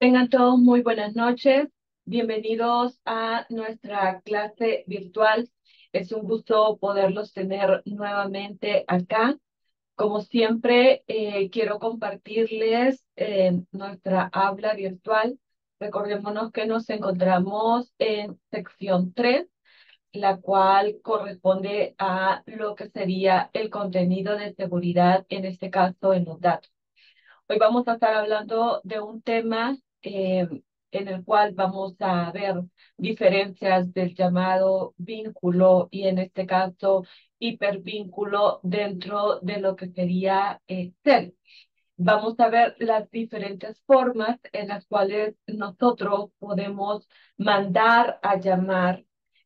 Tengan todos muy buenas noches. Bienvenidos a nuestra clase virtual. Es un gusto poderlos tener nuevamente acá. Como siempre, quiero compartirles nuestra aula virtual. Recordémonos que nos encontramos en sección 3, la cual corresponde a lo que sería el contenido de seguridad, en este caso en los datos. Hoy vamos a estar hablando de un tema en el cual vamos a ver diferencias del llamado vínculo y en este caso hipervínculo dentro de lo que sería Excel. Vamos a ver las diferentes formas en las cuales nosotros podemos mandar a llamar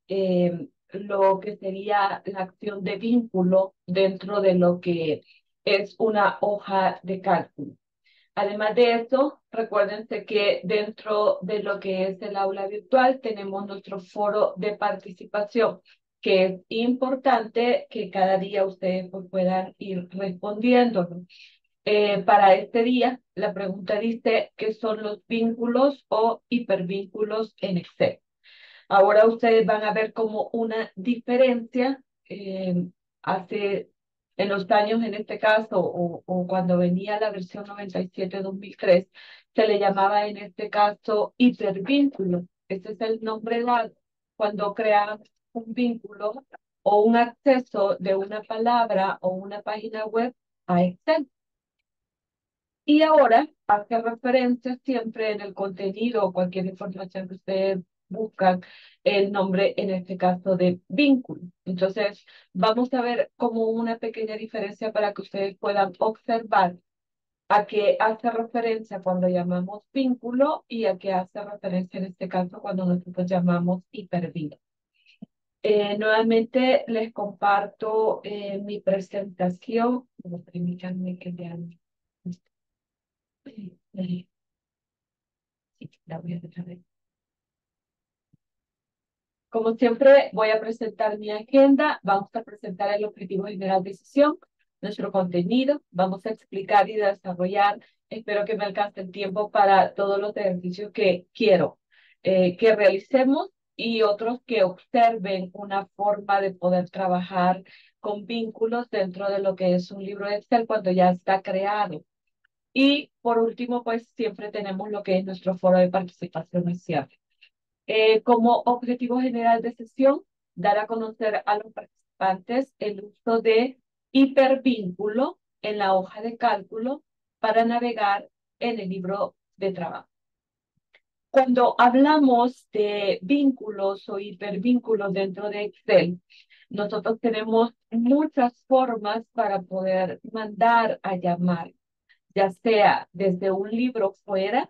lo que sería la acción de vínculo dentro de lo que es una hoja de cálculo. Además de eso, recuérdense que dentro de lo que es el aula virtual tenemos nuestro foro de participación, que es importante que cada día ustedes pues, puedan ir respondiéndolo. Para este día, la pregunta dice, ¿qué son los vínculos o hipervínculos en Excel? Ahora ustedes van a ver como una diferencia hace en los años, en este caso, o cuando venía la versión 97-2003, se le llamaba en este caso hipervínculo. Ese es el nombre dado cuando crean un vínculo o un acceso de una palabra o una página web a Excel. Y ahora hace referencia siempre en el contenido o cualquier información que ustedes buscan el nombre, en este caso, de vínculo. Entonces, vamos a ver como una pequeña diferencia para que ustedes puedan observar a qué hace referencia cuando llamamos vínculo y a qué hace referencia en este caso cuando nosotros llamamos hipervínculo. Nuevamente les comparto mi presentación. Permítanme que vean. Sí, la voy a dejar ahí. Como siempre, voy a presentar mi agenda. Vamos a presentar el objetivo general de sesión, nuestro contenido. Vamos a explicar y desarrollar. Espero que me alcance el tiempo para todos los ejercicios que quiero que realicemos y otros que observen una forma de poder trabajar con vínculos dentro de lo que es un libro de Excel cuando ya está creado. Y por último, pues siempre tenemos lo que es nuestro foro de participación inicial. Como objetivo general de sesión, dar a conocer a los participantes el uso de hipervínculo en la hoja de cálculo para navegar en el libro de trabajo. Cuando hablamos de vínculos o hipervínculos dentro de Excel, nosotros tenemos muchas formas para poder mandar a llamar, ya sea desde un libro fuera,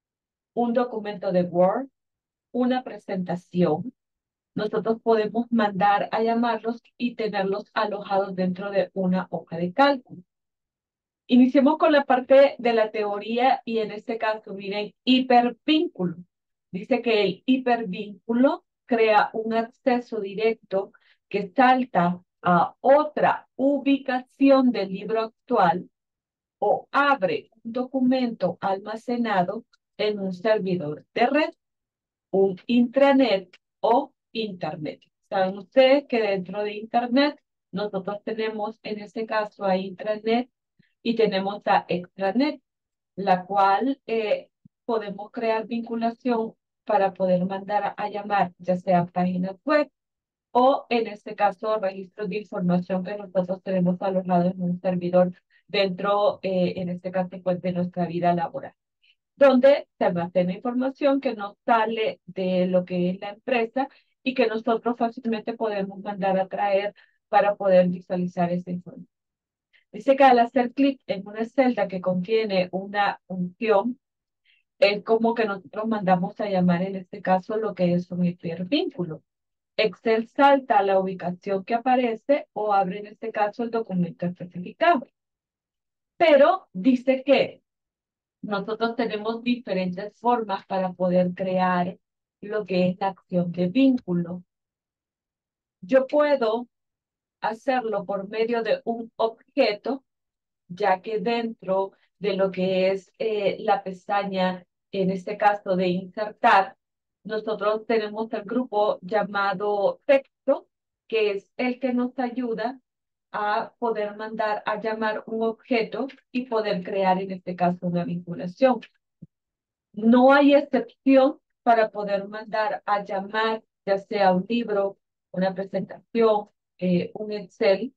un documento de Word, una presentación. Nosotros podemos mandar a llamarlos y tenerlos alojados dentro de una hoja de cálculo. Iniciemos con la parte de la teoría y en este caso, miren, hipervínculo. Dice que el hipervínculo crea un acceso directo que salta a otra ubicación del libro actual o abre un documento almacenado en un servidor de red, un intranet o internet. Saben ustedes que dentro de internet nosotros tenemos en este caso a intranet y tenemos a extranet, la cual podemos crear vinculación para poder mandar a llamar ya sea páginas web o en este caso registros de información que nosotros tenemos alojados en un servidor dentro, en este caso, pues, de nuestra vida laboral, donde se almacena información que nos sale de lo que es la empresa y que nosotros fácilmente podemos mandar a traer para poder visualizar esa información. Dice que al hacer clic en una celda que contiene una función, es como que nosotros mandamos a llamar en este caso lo que es un hipervínculo. Excel salta a la ubicación que aparece o abre en este caso el documento especificado. Pero dice que nosotros tenemos diferentes formas para poder crear lo que es la acción de vínculo. Yo puedo hacerlo por medio de un objeto, ya que dentro de lo que es la pestaña en este caso de insertar, nosotros tenemos el grupo llamado texto, que es el que nos ayuda a poder mandar a llamar un objeto y poder crear en este caso una vinculación. No hay excepción para poder mandar a llamar, ya sea un libro, una presentación, un Excel,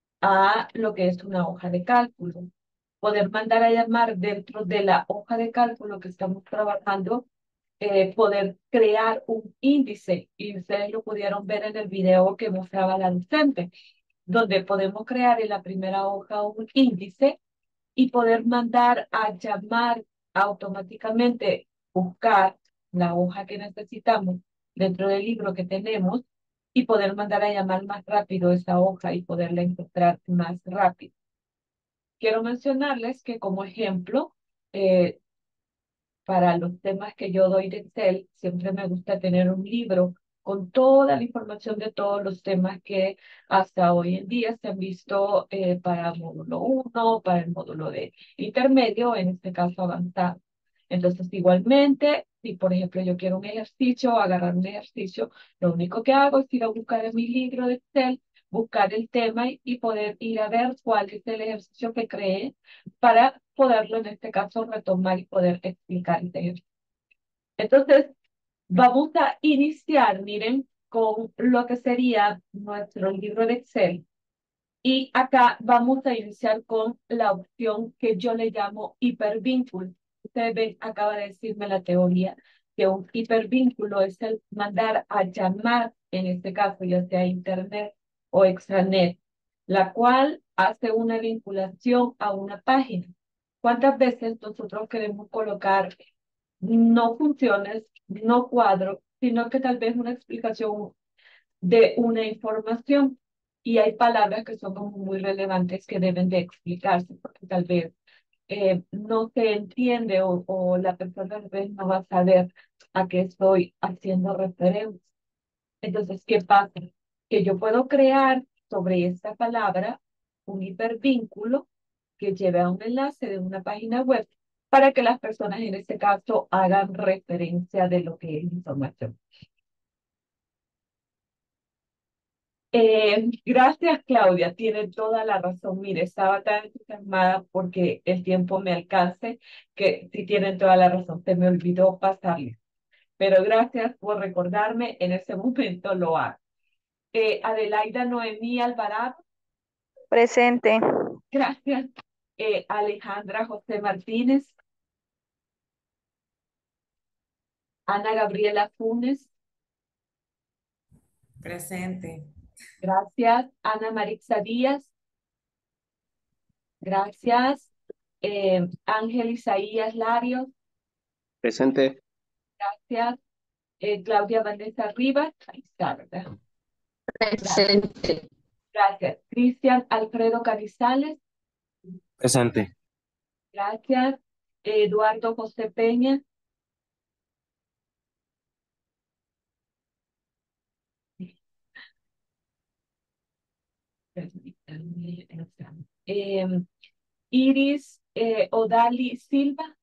a lo que es una hoja de cálculo. Poder mandar a llamar dentro de la hoja de cálculo que estamos trabajando, poder crear un índice, y ustedes lo pudieron ver en el video que mostraba la docente, donde podemos crear en la primera hoja un índice y poder mandar a llamar automáticamente, buscar la hoja que necesitamos dentro del libro que tenemos y poder mandar a llamar más rápido esa hoja y poderla encontrar más rápido. Quiero mencionarles que como ejemplo, eh, para los temas que yo doy de Excel, siempre me gusta tener un libro con toda la información de todos los temas que hasta hoy en día se han visto para el módulo 1, para el módulo de intermedio, en este caso avanzado. Entonces, igualmente, si por ejemplo yo quiero un ejercicio, agarrar un ejercicio, lo único que hago es ir a buscar en mi libro de Excel, buscar el tema y poder ir a ver cuál es el ejercicio que creé para poderlo en este caso retomar y poder explicar el ejercicio. Entonces, vamos a iniciar, miren, con lo que sería nuestro libro de Excel. Y acá vamos a iniciar con la opción que yo le llamo hipervínculo. Ustedes ven, acaba de decirme la teoría que un hipervínculo es el mandar a llamar, en este caso ya sea internet o extranet, la cual hace una vinculación a una página. ¿Cuántas veces nosotros queremos colocar no funciones, no cuadros, sino que tal vez una explicación de una información? Y hay palabras que son como muy relevantes que deben de explicarse, porque tal vez no se entiende o la persona tal vez no va a saber a qué estoy haciendo referencia. Entonces, ¿qué pasa? Que yo puedo crear sobre esta palabra un hipervínculo que lleve a un enlace de una página web para que las personas en este caso hagan referencia de lo que es información. Gracias, Claudia. Tiene toda la razón. Mire, estaba tan entusiasmada porque el tiempo me alcance que sí tienen toda la razón. Se me olvidó pasarle. Pero gracias por recordarme. En ese momento lo hago. Adelaida Noemí Alvarado. Presente. Gracias. Alejandra José Martínez. Ana Gabriela Funes. Presente. Gracias. Ana Marixa Díaz. Gracias. Ángel Isaías Larios. Presente. Gracias. Claudia Vanessa Rivas. Ahí está, ¿verdad? Presente. Gracias. Cristian Alfredo Canizales. Presente. Gracias. Eduardo José Peña. Iris Odali Silva.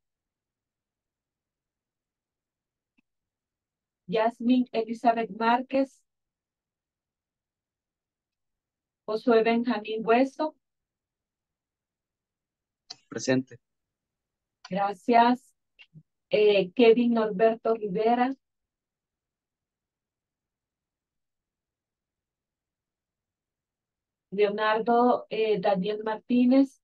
Yasmin Elizabeth Márquez. Josué Benjamín Hueso. Presente. Gracias. Kevin Norberto Rivera. Leonardo Daniel Martínez.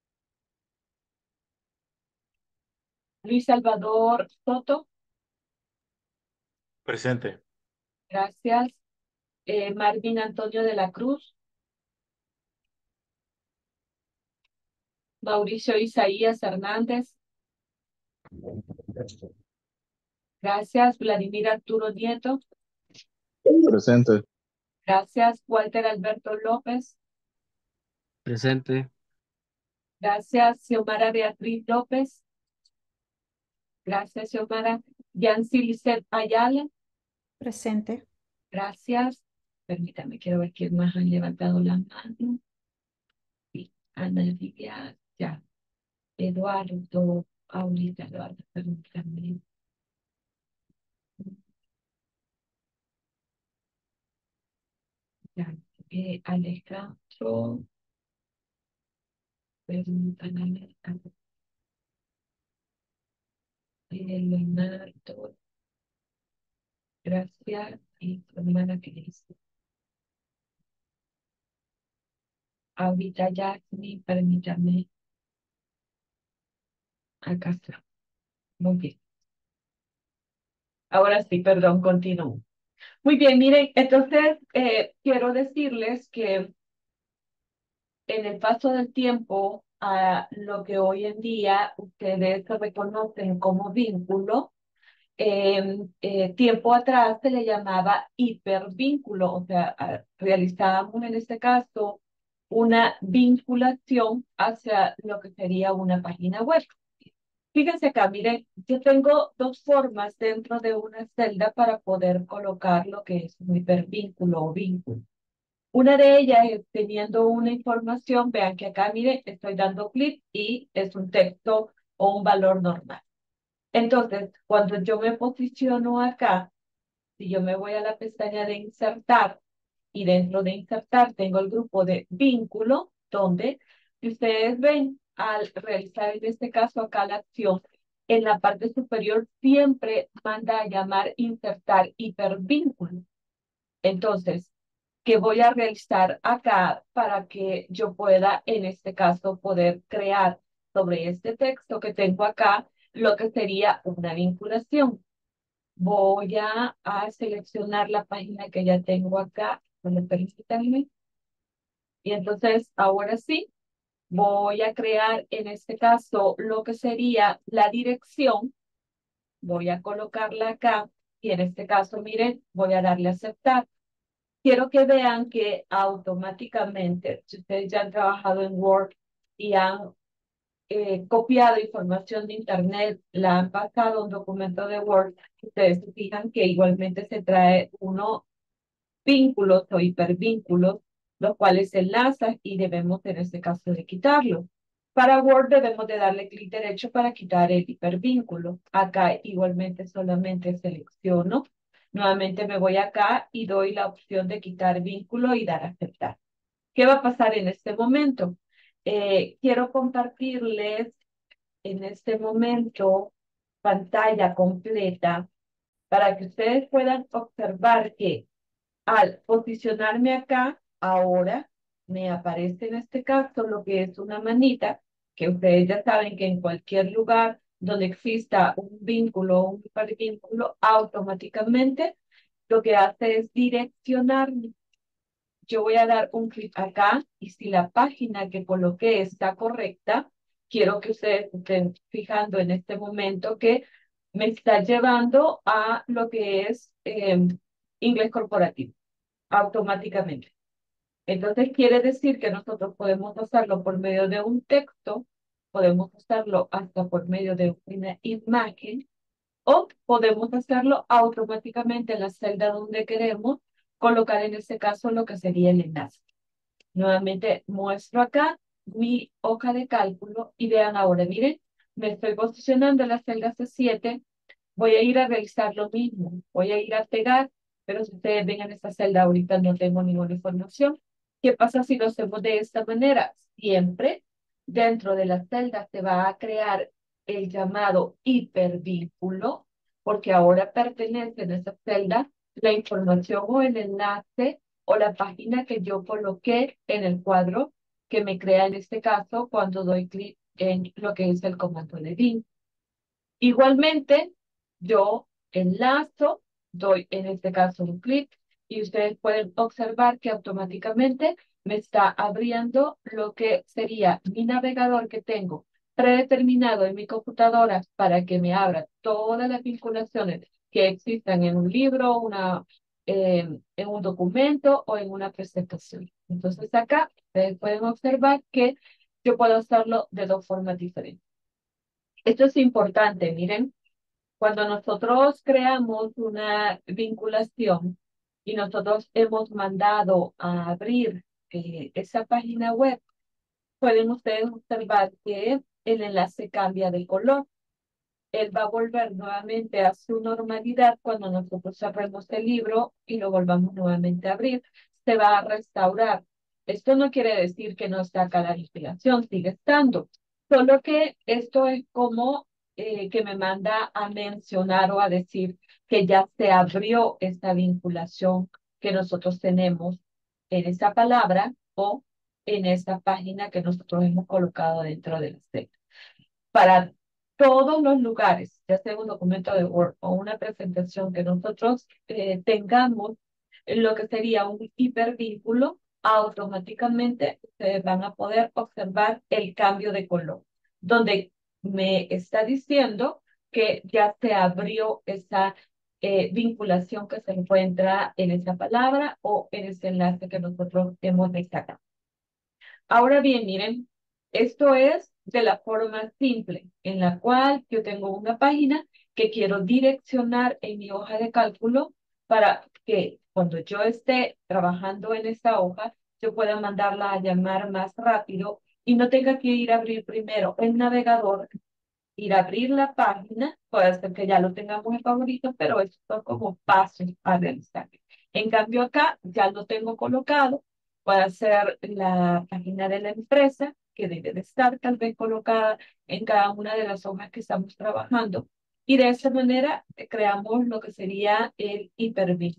Luis Salvador Soto. Presente. Gracias. Marvin Antonio de la Cruz. Mauricio Isaías Hernández. Gracias. Vladimir Arturo Nieto. Presente. Gracias. Walter Alberto López. Presente. Gracias. Xiomara Beatriz López. Gracias, Xiomara. Yancy Lisset Ayala. Presente. Gracias. Permítame, quiero ver quién más han levantado la mano. Sí, Ana Lidia, ya. Eduardo, Ahorita lo van a permitirme. Ya, Alejandro, permítanme, Leonardo, gracias, y su hermana Cris. Ahorita Jasmine, permítame, acá está. Muy bien. Ahora sí, perdón, continúo. Muy bien, miren, entonces quiero decirles que en el paso del tiempo, a lo que hoy en día ustedes se reconocen como vínculo, tiempo atrás se le llamaba hipervínculo, o sea, realizábamos en este caso una vinculación hacia lo que sería una página web. Fíjense acá, miren, yo tengo dos formas dentro de una celda para poder colocar lo que es un hipervínculo o vínculo. Una de ellas es teniendo una información, vean que acá, miren, estoy dando clic y es un texto o un valor normal. Entonces, cuando yo me posiciono acá, si yo me voy a la pestaña de insertar y dentro de insertar tengo el grupo de vínculo, donde si ustedes ven al realizar en este caso acá la acción, en la parte superior siempre manda a llamar insertar hipervínculo. Entonces, ¿qué voy a realizar acá para que yo pueda, en este caso, poder crear sobre este texto que tengo acá lo que sería una vinculación? Voy a seleccionar la página que ya tengo acá, permítanme. Y entonces, ahora sí, voy a crear en este caso lo que sería la dirección. Voy a colocarla acá y en este caso, miren, voy a darle a aceptar. Quiero que vean que automáticamente, si ustedes ya han trabajado en Word y han copiado información de Internet, la han pasado a un documento de Word, ustedes se fijan que igualmente se trae uno vínculos o hipervínculos, los cuales se enlazan y debemos en este caso de quitarlo. Para Word debemos de darle clic derecho para quitar el hipervínculo. Acá igualmente solamente selecciono. Nuevamente me voy acá y doy la opción de quitar vínculo y dar a aceptar. ¿Qué va a pasar en este momento? Quiero compartirles en este momento pantalla completa para que ustedes puedan observar que al posicionarme acá, ahora me aparece en este caso lo que es una manita, que ustedes ya saben que en cualquier lugar donde exista un vínculo o un hipervínculo, automáticamente lo que hace es direccionarme. Yo voy a dar un clic acá y si la página que coloqué está correcta, quiero que ustedes estén fijando en este momento que me está llevando a lo que es inglés corporativo automáticamente. Entonces quiere decir que nosotros podemos hacerlo por medio de un texto, podemos hacerlo hasta por medio de una imagen o podemos hacerlo automáticamente en la celda donde queremos colocar en este caso lo que sería el enlace. Nuevamente muestro acá mi hoja de cálculo y vean ahora, miren, me estoy posicionando en la celda C7, voy a ir a realizar lo mismo, voy a ir a pegar, pero si ustedes ven en esta celda ahorita no tengo ninguna información. ¿Qué pasa si lo hacemos de esta manera? Siempre dentro de la celda se va a crear el llamado hipervínculo, porque ahora pertenece en esa celda la información o el enlace o la página que yo coloqué en el cuadro que me crea en este caso cuando doy clic en lo que es el comando de vínculo. Igualmente, yo enlazo, doy en este caso un clic y ustedes pueden observar que automáticamente me está abriendo lo que sería mi navegador que tengo predeterminado en mi computadora para que me abra todas las vinculaciones que existan en un libro, en un documento o en una presentación. Entonces acá ustedes pueden observar que yo puedo hacerlo de dos formas diferentes. Esto es importante, miren, cuando nosotros creamos una vinculación y nosotros hemos mandado a abrir esa página web, pueden ustedes observar que el enlace cambia de color. él va a volver nuevamente a su normalidad cuando nosotros cerremos el libro y lo volvamos nuevamente a abrir. Se va a restaurar. Esto no quiere decir que no está acá la vinculación, sigue estando. Solo que esto es como que me manda a mencionar o a decir que ya se abrió esta vinculación que nosotros tenemos en esa palabra o en esa página que nosotros hemos colocado dentro de la celda. Para todos los lugares, ya sea un documento de Word o una presentación que nosotros tengamos lo que sería un hipervínculo, automáticamente ustedes van a poder observar el cambio de color, donde me está diciendo que ya se abrió esa vinculación que se encuentra en esa palabra o en ese enlace que nosotros hemos destacado. Ahora bien, miren, esto es de la forma simple, en la cual yo tengo una página que quiero direccionar en mi hoja de cálculo para que cuando yo esté trabajando en esta hoja, yo pueda mandarla a llamar más rápido y no tenga que ir a abrir primero el navegador, ir a abrir la página, puede ser que ya lo tengamos en favoritos, pero estos son como pasos a realizar. En cambio acá ya lo tengo colocado, puede ser la página de la empresa, que debe de estar tal vez colocada en cada una de las hojas que estamos trabajando. Y de esa manera creamos lo que sería el hipervínculo.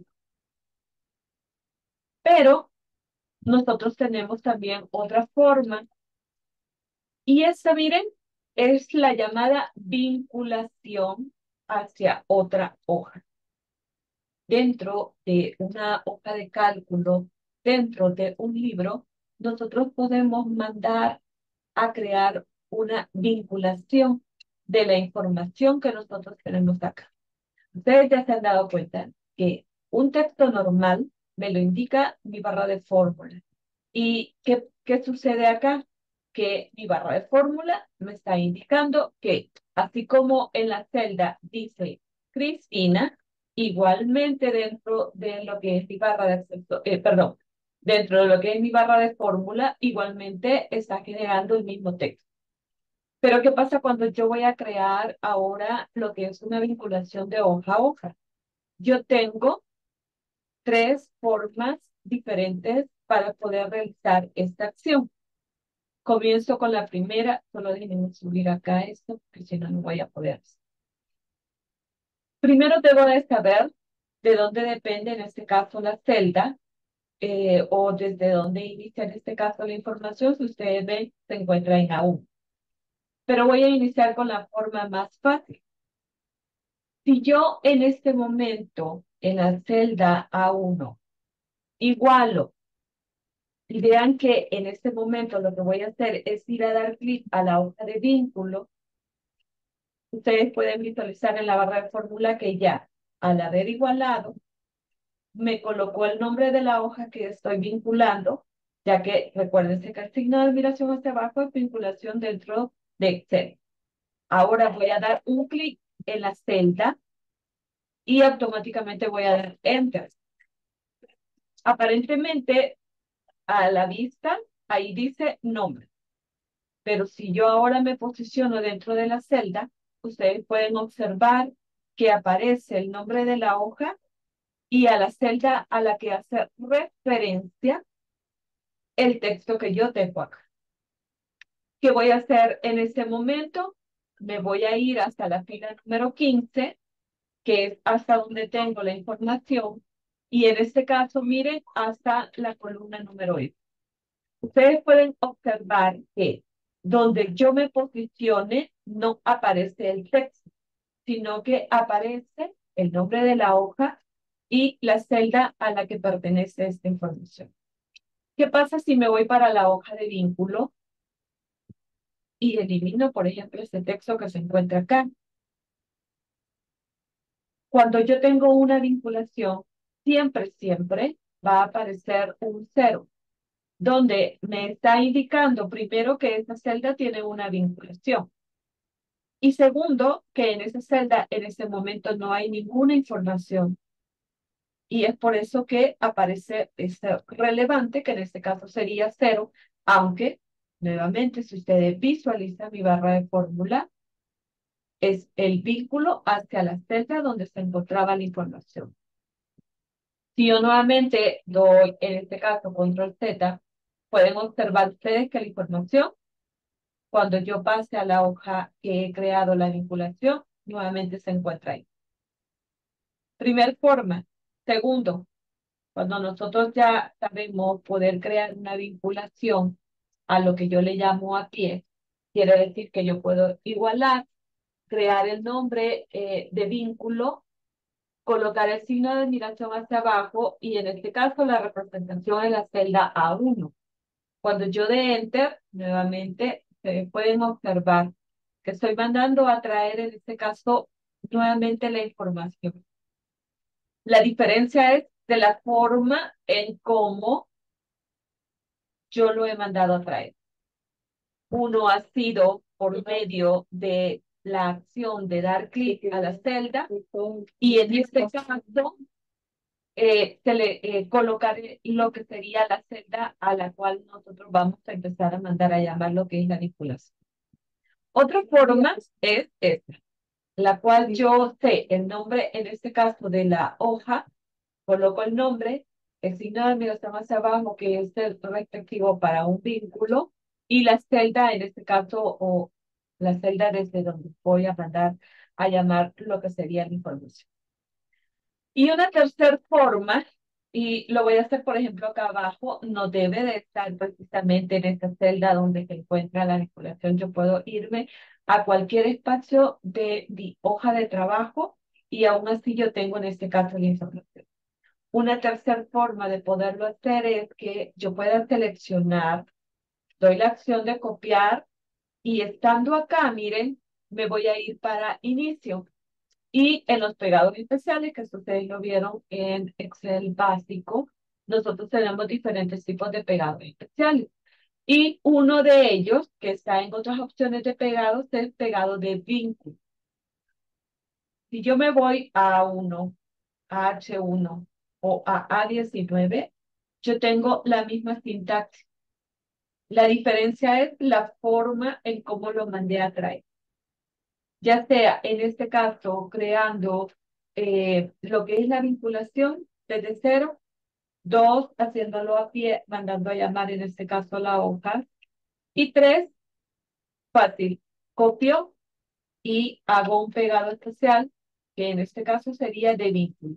Pero nosotros tenemos también otra forma. Y esta, miren, es la llamada vinculación hacia otra hoja. Dentro de una hoja de cálculo, dentro de un libro, nosotros podemos mandar a crear una vinculación de la información que nosotros tenemos acá. Ustedes ya se han dado cuenta que un texto normal me lo indica mi barra de fórmula. ¿Y qué sucede acá? Que mi barra de fórmula me está indicando que, así como en la celda dice Cristina, igualmente dentro de lo que es mi barra de acceso, perdón, dentro de lo que es mi barra de fórmula, igualmente está generando el mismo texto. Pero ¿qué pasa cuando yo voy a crear ahora lo que es una vinculación de hoja a hoja? Yo tengo tres formas diferentes para poder realizar esta acción. Comienzo con la primera, solo déjenme subir acá esto, porque si no, no voy a poder. Primero debo de saber de dónde depende en este caso la celda, o desde dónde inicia en este caso la información. Si ustedes ven, se encuentra en A1. Pero voy a iniciar con la forma más fácil. Si yo en este momento, en la celda A1, igualo, y vean que en este momento lo que voy a hacer es ir a dar clic a la hoja de vínculo, ustedes pueden visualizar en la barra de fórmula que ya, al haber igualado, me colocó el nombre de la hoja que estoy vinculando, ya que recuérdense que el signo de admiración hacia abajo es vinculación dentro de Excel. Ahora voy a dar un clic en la celda y automáticamente voy a dar Enter. Aparentemente, a la vista, ahí dice nombre. Pero si yo ahora me posiciono dentro de la celda, ustedes pueden observar que aparece el nombre de la hoja y a la celda a la que hace referencia el texto que yo tengo acá. ¿Qué voy a hacer en este momento? Me voy a ir hasta la fila número 15, que es hasta donde tengo la información, y en este caso, miren, hasta la columna número 1. Ustedes pueden observar que donde yo me posicione no aparece el texto, sino que aparece el nombre de la hoja y la celda a la que pertenece esta información. ¿Qué pasa si me voy para la hoja de vínculo y elimino, por ejemplo, este texto que se encuentra acá? Cuando yo tengo una vinculación, siempre va a aparecer un 0, donde me está indicando primero que esa celda tiene una vinculación. Y segundo, que en esa celda en ese momento no hay ninguna información. Y es por eso que aparece este relevante, que en este caso sería 0, aunque, nuevamente, si ustedes visualizan mi barra de fórmula, es el vínculo hacia la celda donde se encontraba la información. Si yo nuevamente doy, en este caso, control Z, pueden observar ustedes que la información, cuando yo pase a la hoja que he creado la vinculación, nuevamente se encuentra ahí. Primer forma. Segundo, cuando nosotros ya sabemos poder crear una vinculación a lo que yo le llamo a pie, quiere decir que yo puedo igualar, crear el nombre de vínculo, colocar el signo de admiración hacia abajo y en este caso la representación en la celda A1. Cuando yo dé Enter, nuevamente se pueden observar que estoy mandando a traer en este caso nuevamente la información. La diferencia es de la forma en cómo yo lo he mandado a traer. Uno ha sido por medio de la acción de dar clic a la celda y en este caso se le colocar lo que sería la celda a la cual nosotros vamos a empezar a mandar a llamar lo que es la vinculación. Otra forma es esta, la cual yo sé el nombre, en este caso de la hoja, coloco el nombre, el signo de admiración hacia abajo, que es el respectivo para un vínculo, y la celda, en este caso, o la celda desde donde voy a mandar a llamar lo que sería la información. Y una tercera forma, y lo voy a hacer, por ejemplo, acá abajo, no debe de estar precisamente en esta celda donde se encuentra la vinculación. Yo puedo irme a cualquier espacio de mi hoja de trabajo y aún así yo tengo en este caso la información. Una tercera forma de poderlo hacer es que yo pueda seleccionar, doy la acción de copiar y estando acá, miren, me voy a ir para inicio. Y en los pegados especiales, que ustedes lo vieron en Excel básico, nosotros tenemos diferentes tipos de pegados especiales. Y uno de ellos, que está en otras opciones de pegados, es pegado de vínculo. Si yo me voy a A1, a H1 o a A19, yo tengo la misma sintaxis. La diferencia es la forma en cómo lo mandé a traer. Ya sea, en este caso, creando lo que es la vinculación desde cero, dos, haciéndolo a pie, mandando a llamar, en este caso, la hoja, y tres, fácil, copio y hago un pegado especial, que en este caso sería de vínculo.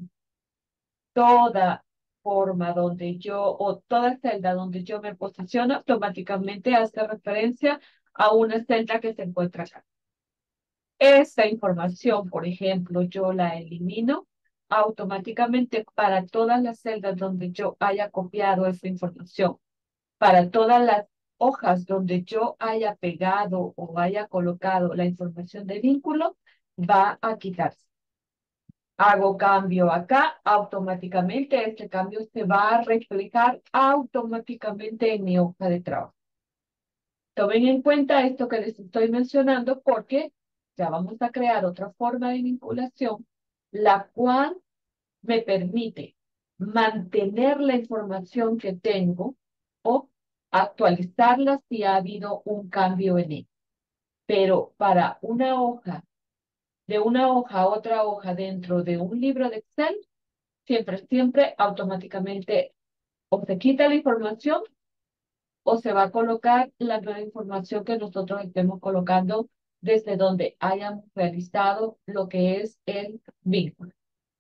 Toda forma donde yo, o toda celda donde yo me posiciono, automáticamente hace referencia a una celda que se encuentra acá. Esta información, por ejemplo, yo la elimino automáticamente para todas las celdas donde yo haya copiado esa información. Para todas las hojas donde yo haya pegado o haya colocado la información de vínculo, va a quitarse. Hago cambio acá, automáticamente este cambio se va a reflejar automáticamente en mi hoja de trabajo. Tomen en cuenta esto que les estoy mencionando porque ya vamos a crear otra forma de vinculación, la cual me permite mantener la información que tengo o actualizarla si ha habido un cambio en ella. Pero para una hoja, de una hoja a otra hoja dentro de un libro de Excel, siempre automáticamente o se quita la información o se va a colocar la nueva información que nosotros estemos colocando desde donde hayamos realizado lo que es el vínculo.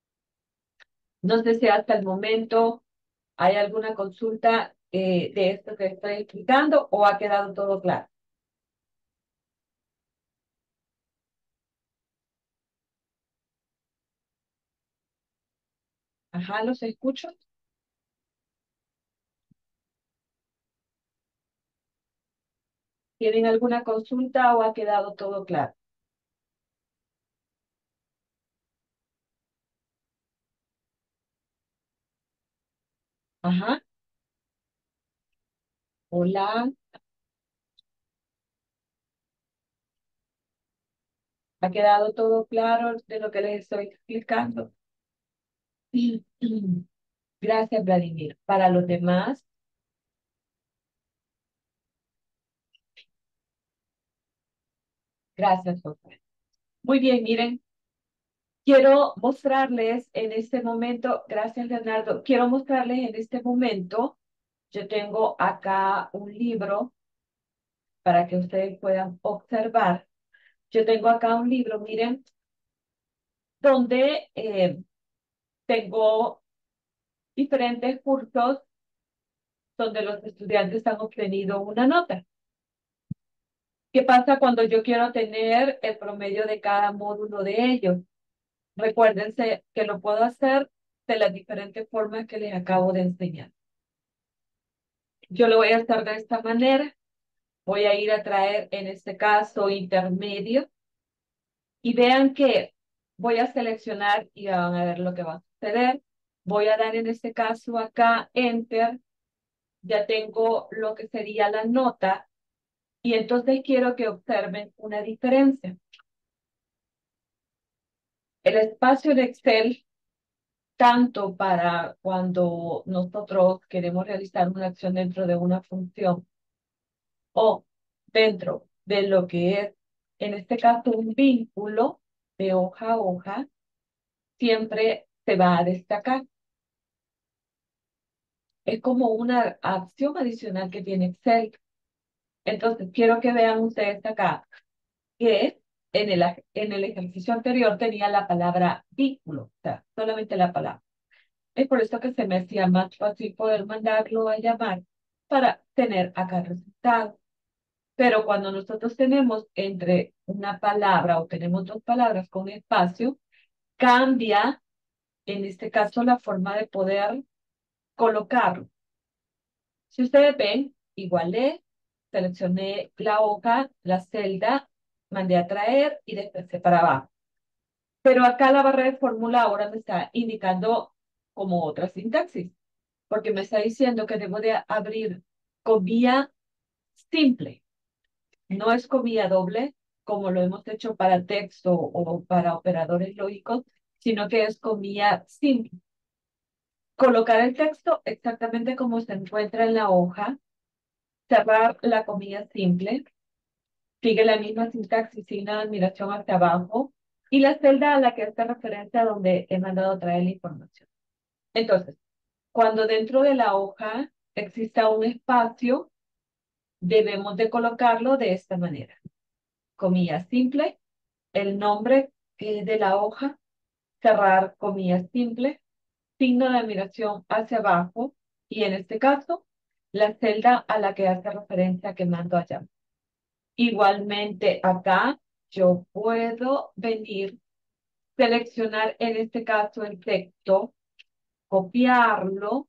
No sé si hasta el momento hay alguna consulta de esto que estoy explicando o ha quedado todo claro. Ajá, los escucho. ¿Tienen alguna consulta o ha quedado todo claro? Ajá. Hola. ¿Ha quedado todo claro de lo que les estoy explicando? Gracias, Vladimir. Para los demás, gracias, José. Muy bien, miren, quiero mostrarles en este momento, gracias Leonardo, quiero mostrarles en este momento, yo tengo acá un libro para que ustedes puedan observar. Yo tengo acá un libro, miren, donde tengo diferentes cursos donde los estudiantes han obtenido una nota. ¿Qué pasa cuando yo quiero tener el promedio de cada módulo de ellos? Recuérdense que lo puedo hacer de las diferentes formas que les acabo de enseñar. Yo lo voy a hacer de esta manera. Voy a ir a traer, en este caso, intermedio. Y vean que voy a seleccionar y van a ver lo que va a suceder. Voy a dar en este caso acá Enter. Ya tengo lo que sería la nota. Y entonces quiero que observen una diferencia. El espacio de Excel, tanto para cuando nosotros queremos realizar una acción dentro de una función o dentro de lo que es, en este caso, un vínculo de hoja a hoja, siempre se va a destacar. Es como una acción adicional que tiene Excel. Entonces, quiero que vean ustedes acá que en el ejercicio anterior tenía la palabra vínculo, o sea, solamente la palabra. Es por esto que se me hacía más fácil poder mandarlo a llamar para tener acá el resultado. Pero cuando nosotros tenemos entre una palabra o tenemos dos palabras con espacio, cambia, en este caso, la forma de poder colocarlo. Si ustedes ven, igualé, seleccioné la hoja, la celda, mandé a traer y desplacé para abajo. Pero acá la barra de fórmula ahora me está indicando como otra sintaxis, porque me está diciendo que debo de abrir comilla simple. No es comilla doble, como lo hemos hecho para texto o para operadores lógicos, sino que es comilla simple. Colocar el texto exactamente como se encuentra en la hoja, cerrar la comilla simple, sigue la misma sintaxis, signo de admiración hacia abajo, y la celda a la que hace referencia donde he mandado traer la información. Entonces, cuando dentro de la hoja exista un espacio, debemos de colocarlo de esta manera. Comilla simple, el nombre de la hoja, cerrar comilla simple, signo de admiración hacia abajo, y en este caso, la celda a la que hace referencia que mando allá. Igualmente acá yo puedo venir, seleccionar en este caso el texto, copiarlo,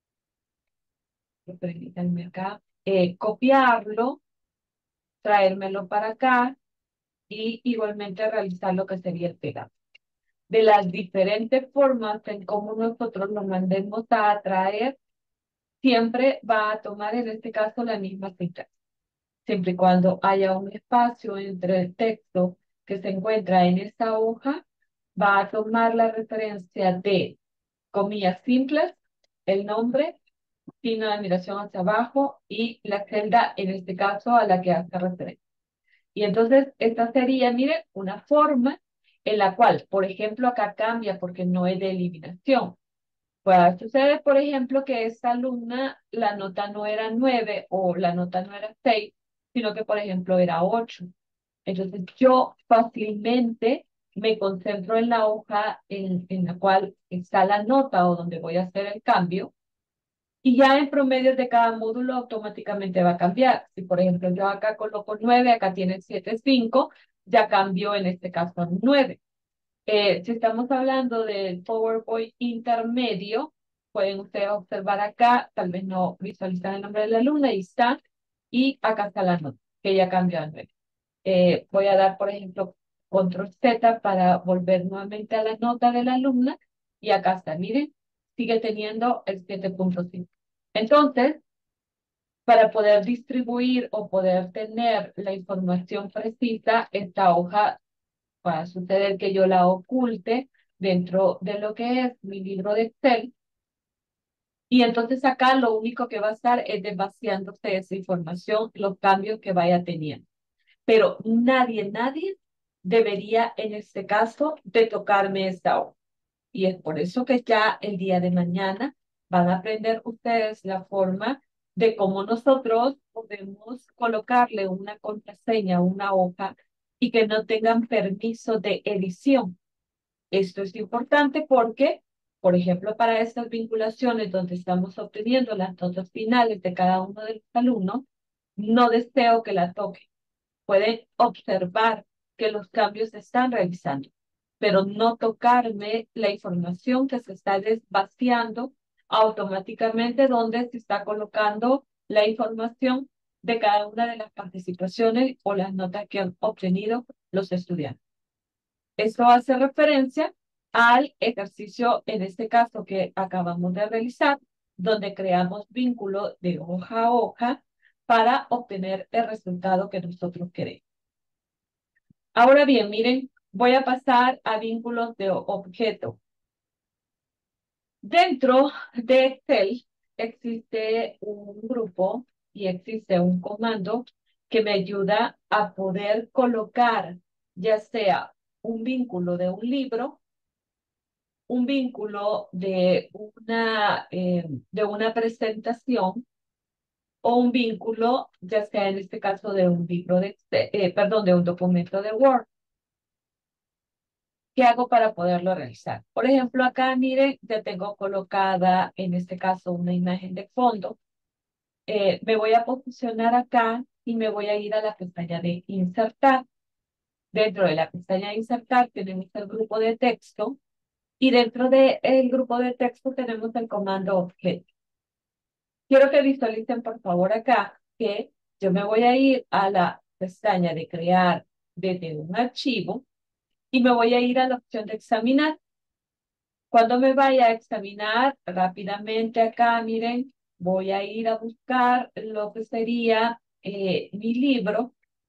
permítanme acá, copiarlo, traérmelo para acá y igualmente realizar lo que sería el pegado. De las diferentes formas en cómo nosotros lo mandemos a traer, siempre va a tomar en este caso la misma sintaxis. Siempre y cuando haya un espacio entre el texto que se encuentra en esta hoja, va a tomar la referencia de comillas simples, el nombre, signo de admiración hacia abajo y la celda, en este caso, a la que hace referencia. Y entonces, esta sería, miren, una forma en la cual, por ejemplo, acá cambia porque no es de eliminación. Pues sucede, por ejemplo, que esta alumna, la nota no era 9 o la nota no era 6, sino que, por ejemplo, era 8. Entonces, yo fácilmente me concentro en la hoja en la cual está la nota o donde voy a hacer el cambio, y ya en promedio de cada módulo automáticamente va a cambiar. Si, por ejemplo, yo acá coloco 9, acá tiene 7,5, ya cambió en este caso a 9. Si estamos hablando del PowerPoint intermedio, pueden ustedes observar acá, tal vez no visualizan el nombre de la alumna, ahí está, y acá está la nota, que ya cambió a 9. Voy a dar, por ejemplo, control Z para volver nuevamente a la nota de la alumna, y acá está, miren, sigue teniendo el 7,5. Entonces, para poder distribuir o poder tener la información precisa, esta hoja va a suceder que yo la oculte dentro de lo que es mi libro de Excel. Y entonces acá lo único que va a estar es desvaciándose esa información, los cambios que vaya teniendo. Pero nadie debería en este caso de tocarme esta hoja. Y es por eso que ya el día de mañana van a aprender ustedes la forma de cómo nosotros podemos colocarle una contraseña a una hoja y que no tengan permiso de edición. Esto es importante porque, por ejemplo, para estas vinculaciones donde estamos obteniendo las notas finales de cada uno de los alumnos, no deseo que la toquen. Pueden observar que los cambios se están realizando, pero no tocarme la información que se está desvaciando automáticamente donde se está colocando la información de cada una de las participaciones o las notas que han obtenido los estudiantes. Esto hace referencia al ejercicio, en este caso que acabamos de realizar, donde creamos vínculo de hoja a hoja para obtener el resultado que nosotros queremos. Ahora bien, miren, voy a pasar a vínculos de objeto. Dentro de Excel existe un grupo y existe un comando que me ayuda a poder colocar ya sea un vínculo de un libro, un vínculo de una presentación o un vínculo, ya sea en este caso de un libro de un documento de Word. ¿Qué hago para poderlo realizar? Por ejemplo, acá, miren, ya tengo colocada, en este caso, una imagen de fondo. Me voy a posicionar acá y me voy a ir a la pestaña de insertar. Dentro de la pestaña de insertar tenemos el grupo de texto y dentro del grupo de texto tenemos el comando objeto. Quiero que visualicen, por favor, acá que yo me voy a ir a la pestaña de crear desde un archivo y me voy a ir a la opción de examinar. Cuando me vaya a examinar rápidamente acá, miren, voy a ir a buscar lo que sería mi libro.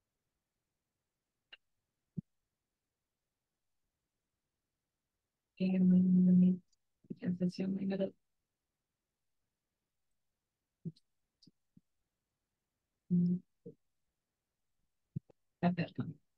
Sesión número- perdón.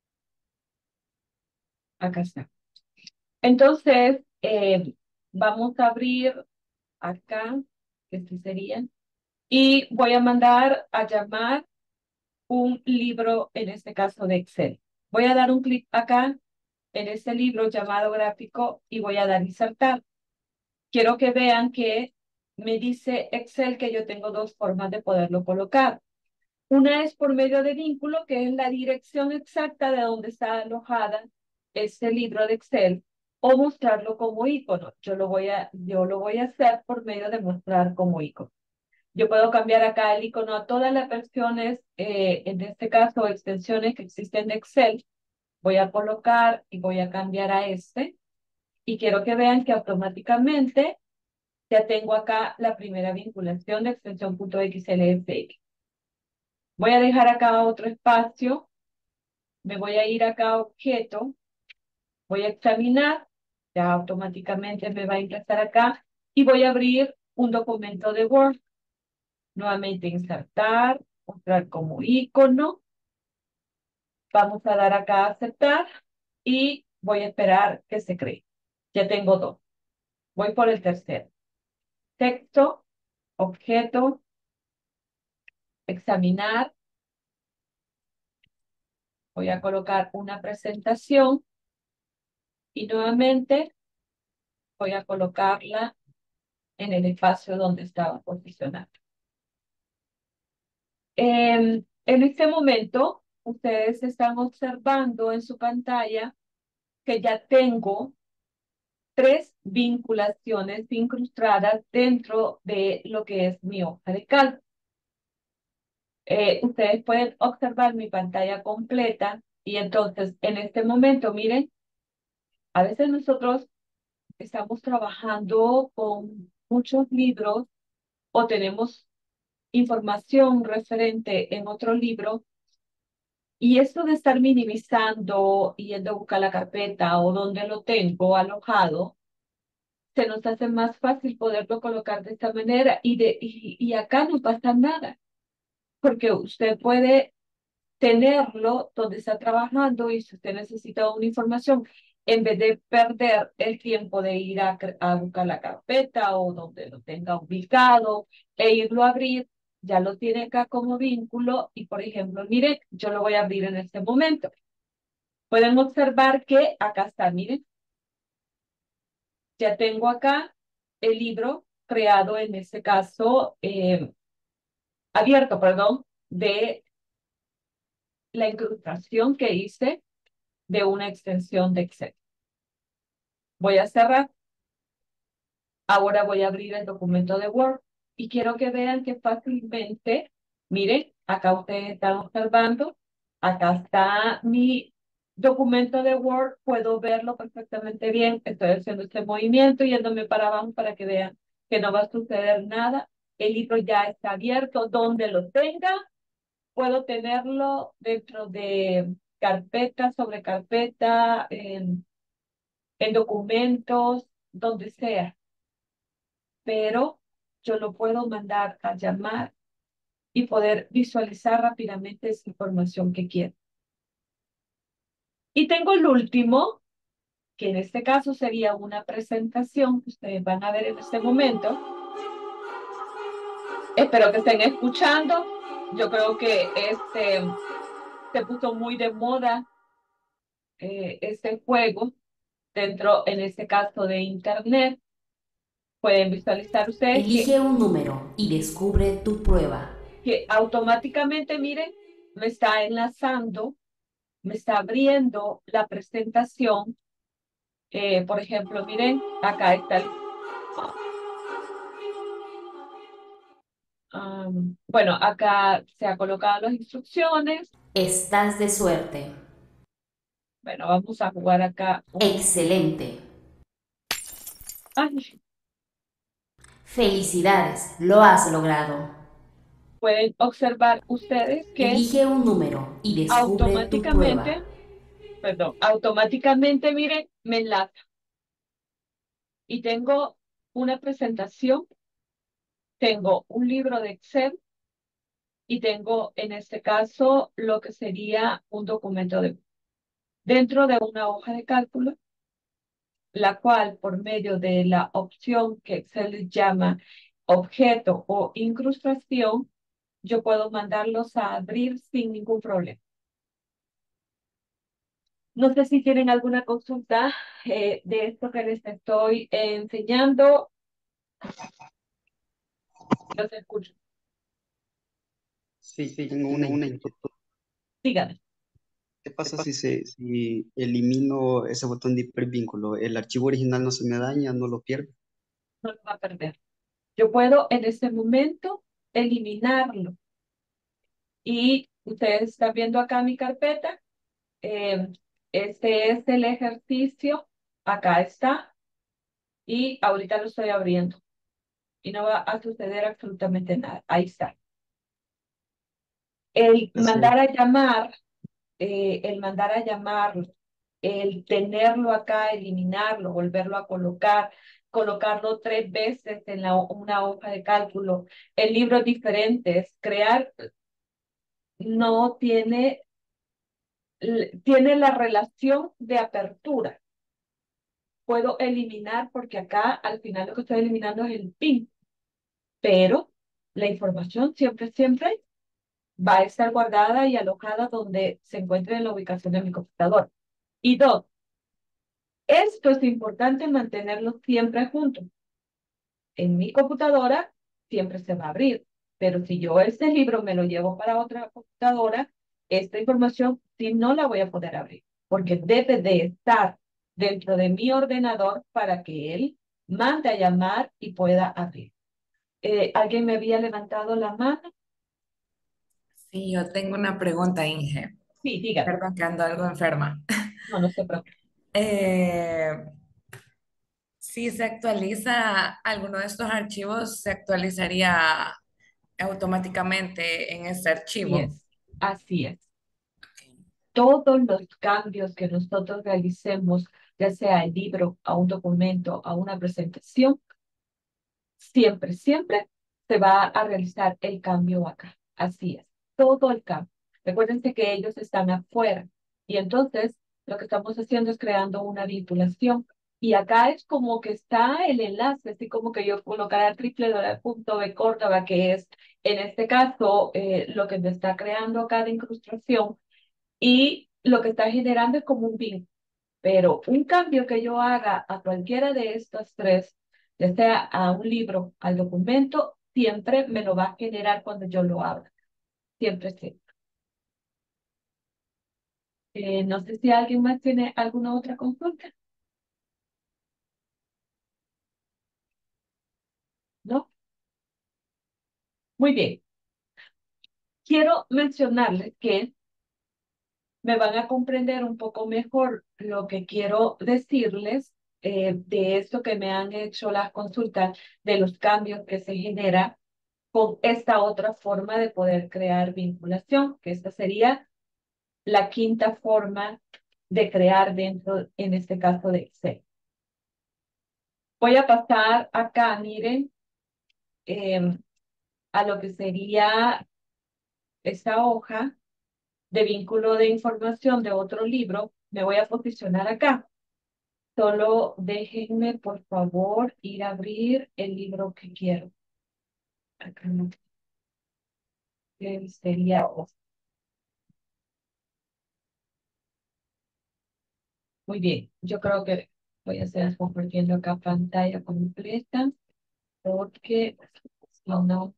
Acá está. Entonces, vamos a abrir acá, que este sería, y voy a mandar a llamar un libro, en este caso de Excel. Voy a dar un clic acá en este libro llamado gráfico y voy a dar insertar. Quiero que vean que me dice Excel que yo tengo dos formas de poderlo colocar. Una es por medio de vínculo, que es la dirección exacta de donde está alojada este libro de Excel, o mostrarlo como icono. Yo lo voy a hacer por medio de mostrar como icono. Yo puedo cambiar acá el icono a todas las versiones, en este caso extensiones que existen de Excel. Voy a colocar y voy a cambiar a este. Y quiero que vean que automáticamente ya tengo acá la primera vinculación de extensión .xlsx. Voy a dejar acá otro espacio. Me voy a ir acá a objeto. Voy a examinar. Ya automáticamente me va a ingresar acá. Y voy a abrir un documento de Word. Nuevamente insertar, mostrar como icono. Vamos a dar acá a aceptar. Y voy a esperar que se cree. Ya tengo dos. Voy por el tercero. Texto, objeto, examinar. Voy a colocar una presentación y nuevamente voy a colocarla en el espacio donde estaba posicionada. En este momento, ustedes están observando en su pantalla que ya tengo tres vinculaciones incrustadas dentro de lo que es mi hoja de cálculo. Ustedes pueden observar mi pantalla completa y entonces en este momento, miren, a veces nosotros estamos trabajando con muchos libros o tenemos información referente en otro libro y esto de estar minimizando, yendo a buscar la carpeta o donde lo tengo alojado, se nos hace más fácil poderlo colocar de esta manera y acá no pasa nada, porque usted puede tenerlo donde está trabajando y si usted necesita una información, en vez de perder el tiempo de ir a buscar la carpeta o donde lo tenga ubicado e irlo a abrir, ya lo tiene acá como vínculo y, por ejemplo, mire, yo lo voy a abrir en este momento. Pueden observar que acá está, miren, ya tengo acá el libro creado, en este caso, abierto, perdón, de la incrustación que hice de una extensión de Excel. Voy a cerrar. Ahora voy a abrir el documento de Word y quiero que vean que fácilmente, miren, acá ustedes están observando, acá está mi documento de Word, puedo verlo perfectamente bien, estoy haciendo este movimiento, yéndome para abajo para que vean que no va a suceder nada. El libro ya está abierto, donde lo tenga, puedo tenerlo dentro de carpeta, sobre carpeta, en documentos, donde sea, pero yo lo puedo mandar a llamar y poder visualizar rápidamente esa información que quiero. Y tengo el último, que en este caso sería una presentación que ustedes van a ver en este momento. Espero que estén escuchando. Yo creo que se puso muy de moda este juego dentro, en este caso, de Internet. Pueden visualizar ustedes Elige un número y descubre tu prueba. que automáticamente, miren, me está enlazando, me está abriendo la presentación. Por ejemplo, miren, acá está el... bueno, acá se ha colocado las instrucciones. Estás de suerte. Bueno, vamos a jugar acá. Excelente. Ay, Felicidades, lo has logrado. pueden observar ustedes que Elige un número y descubre tu prueba. automáticamente, miren, me enlaza. Y tengo una presentación, tengo un libro de Excel y tengo en este caso lo que sería un documento dentro de una hoja de cálculo, la cual por medio de la opción que Excel llama objeto o incrustación, yo puedo mandarlos a abrir sin ningún problema. No sé si tienen alguna consulta de esto que les estoy enseñando. Los escucho. Sí, tengo una inquietud. Díganme. ¿Qué pasa si elimino ese botón de hipervínculo? ¿El archivo original no se me daña, no lo pierdo? No lo va a perder. Yo puedo en este momento eliminarlo. Y ustedes están viendo acá mi carpeta. Este es el ejercicio. Acá está. Y ahorita lo estoy abriendo. Y no va a suceder absolutamente nada. Ahí está. El Gracias. el mandar a llamar, el tenerlo acá, eliminarlo, volverlo a colocar, colocarlo 3 veces en una hoja de cálculo, en libros diferentes, crear no tiene, tiene la relación de apertura. Puedo eliminar porque acá al final lo que estoy eliminando es el PIN, pero la información siempre va a estar guardada y alojada donde se encuentre en la ubicación de mi computador. Y dos, esto es importante mantenerlo siempre juntos. En mi computadora siempre se va a abrir, pero si yo este libro me lo llevo para otra computadora, esta información sí no la voy a poder abrir, porque debe de estar dentro de mi ordenador para que él mande a llamar y pueda abrir. ¿Alguien me había levantado la mano? Sí, yo tengo una pregunta, Inge. Sí, dígame. Perdón que ando algo enferma. No, no se preocupe. Eh, si se actualiza alguno de estos archivos, se actualizaría automáticamente en este Así archivo. es, así es. Todos los cambios que nosotros realicemos, ya sea el libro, a un documento, a una presentación, siempre se va a realizar el cambio acá. Así es, todo el cambio. Recuérdense que ellos están afuera. Y entonces lo que estamos haciendo es creando una vinculación. Y acá es como que está el enlace, así como que yo colocara www.b Córdoba, que es en este caso lo que me está creando cada incrustación. Y lo que está generando es como un vínculo. Pero un cambio que yo haga a cualquiera de estas tres, ya sea a un libro, al documento, siempre me lo va a generar cuando yo lo abra. Siempre, sí. No sé si alguien más tiene alguna otra consulta. ¿No? Muy bien. Quiero mencionarles que me van a comprender un poco mejor lo que quiero decirles de esto que me han hecho las consultas, de los cambios que se genera con esta otra forma de poder crear vinculación, que esta sería la quinta forma de crear dentro, en este caso, de Excel. Voy a pasar acá, miren, a lo que sería esta hoja de vínculo de información de otro libro. Me voy a posicionar acá. Solo déjenme, por favor, ir a abrir el libro que quiero. Acá no. Sería muy bien. Yo creo que voy a estar compartiendo acá pantalla completa porque si no,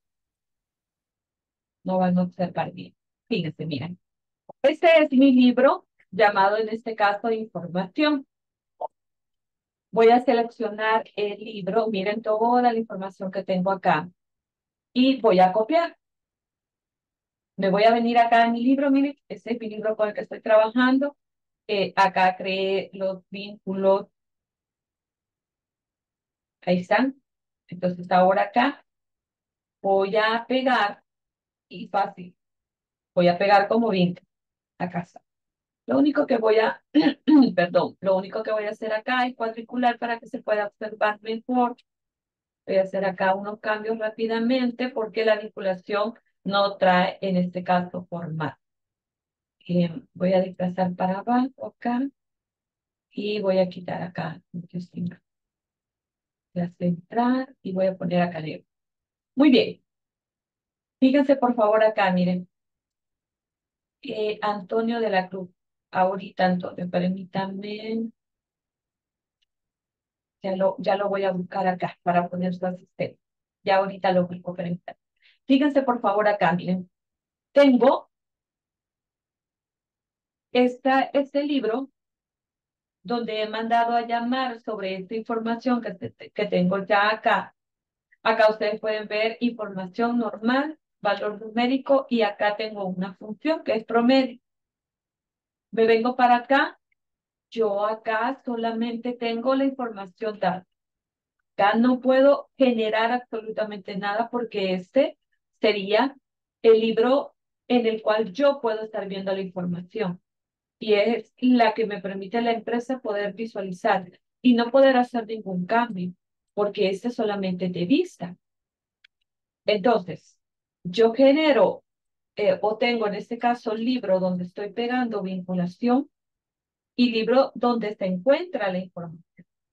no van a observar bien. Fíjense, miren. Este es mi libro llamado en este caso Información. Voy a seleccionar el libro. Miren toda la información que tengo acá. Y voy a copiar. Me voy a venir acá en mi libro, miren, este es mi libro con el que estoy trabajando. Acá creé los vínculos. Ahí están. Entonces ahora acá voy a pegar y fácil. Voy a pegar como vínculo. Acá está. Lo único que voy a, perdón, lo único que voy a hacer acá es cuadricular para que se pueda observar mejor. Voy a hacer acá unos cambios rápidamente porque la vinculación no trae en este caso formato. Voy a desplazar para abajo acá y voy a quitar acá. Voy a centrar y voy a poner acá negro. Muy bien. Fíjense por favor acá, miren. Antonio de la Cruz. Ahorita, Antonio, permítanme. Ya lo voy a buscar acá para poner su asistente. Ya ahorita lo busco, permítanme. Fíjense por favor acá, miren. Tengo este libro donde he mandado a llamar sobre esta información que tengo ya acá. Acá ustedes pueden ver información normal, valor numérico, y acá tengo una función que es promedio. Me vengo para acá, yo acá solamente tengo la información dada. Acá no puedo generar absolutamente nada porque este sería el libro en el cual yo puedo estar viendo la información. Y es la que me permite a la empresa poder visualizar y no poder hacer ningún cambio, porque este es solamente de vista. Entonces, yo genero o tengo en este caso libro donde estoy pegando vinculación y libro donde se encuentra la información.